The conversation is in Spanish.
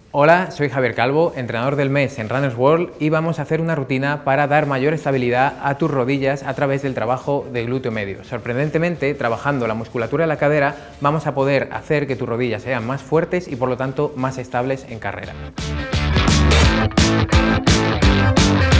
Hola, soy Javier Calvo, entrenador del mes en Runners World y vamos a hacer una rutina para dar mayor estabilidad a tus rodillas a través del trabajo de glúteo medio. Sorprendentemente, trabajando la musculatura de la cadera, vamos a poder hacer que tus rodillas sean más fuertes y por lo tanto más estables en carrera.